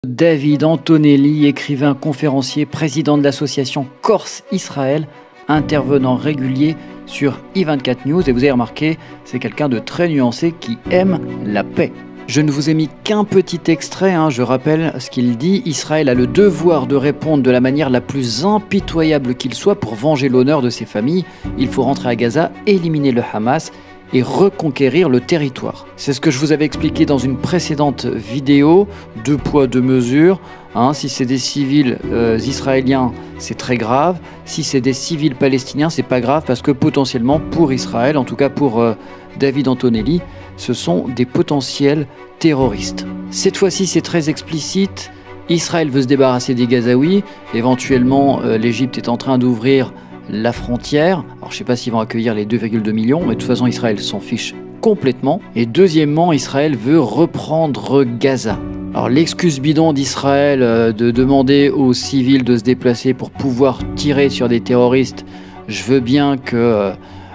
David Antonelli, écrivain, conférencier, président de l'association Corse-Israël, intervenant régulier sur i24 News. Et vous avez remarqué, c'est quelqu'un de très nuancé qui aime la paix. Je ne vous ai mis qu'un petit extrait, je rappelle ce qu'il dit. Israël a le devoir de répondre de la manière la plus impitoyable qu'il soit pour venger l'honneur de ses familles. Il faut rentrer à Gaza, éliminer le Hamas et reconquérir le territoire. C'est ce que je vous avais expliqué dans une précédente vidéo, 2 poids, 2 mesures. Si c'est des civils israéliens, c'est très grave. Si c'est des civils palestiniens, c'est pas grave parce que potentiellement pour Israël, en tout cas pour David Antonelli, ce sont des potentiels terroristes. Cette fois-ci, c'est très explicite. Israël veut se débarrasser des Gazaouis. Éventuellement, l'Égypte est en train d'ouvrir la frontière. Alors je ne sais pas s'ils vont accueillir les 2,2 millions, mais de toute façon Israël s'en fiche complètement. Et deuxièmement, Israël veut reprendre Gaza. Alors l'excuse bidon d'Israël de demander aux civils de se déplacer pour pouvoir tirer sur des terroristes, je veux bien que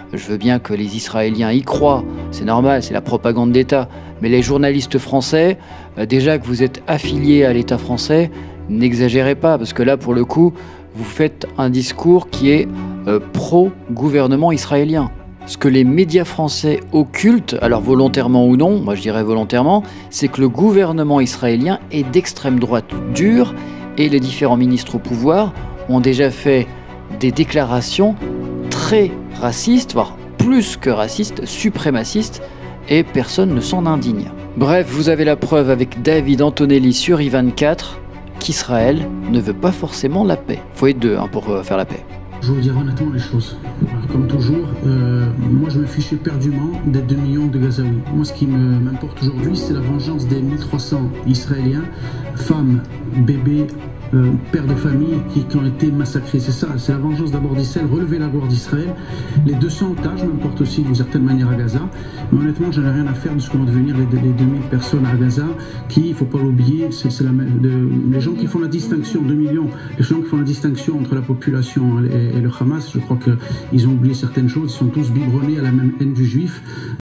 les Israéliens y croient, c'est normal, c'est la propagande d'État. Mais les journalistes français, déjà que vous êtes affiliés à l'État français, n'exagérez pas, parce que là pour le coup, vous faites un discours qui est pro-gouvernement israélien. Ce que les médias français occultent, alors volontairement ou non, moi je dirais volontairement, c'est que le gouvernement israélien est d'extrême droite dure et les différents ministres au pouvoir ont déjà fait des déclarations très racistes, voire plus que racistes, suprémacistes, et personne ne s'en indigne. Bref, vous avez la preuve avec David Antonelli sur i24 qu'Israël ne veut pas forcément la paix. Il faut être deux pour faire la paix. Je vous dire honnêtement les choses. Comme toujours, moi je me fiche éperdument des 2 millions de Gazaouis. Moi ce qui m'importe aujourd'hui, c'est la vengeance des 1300 Israéliens, femmes, bébés, pères de famille qui ont été massacrés. C'est ça, c'est la vengeance d'abord d'Israël, relever la gloire d'Israël. Les 200 otages m'importent aussi d'une certaine manière à Gaza. Mais honnêtement, j'en ai rien à faire de ce que vont devenir les 2000 personnes à Gaza qui, il ne faut pas l'oublier, c'est les gens qui font la distinction, 2 millions, les gens qui font la distinction entre la population et le Hamas, je crois qu'ils ont oublié certaines choses, ils sont tous biberonnés à la même haine du juif.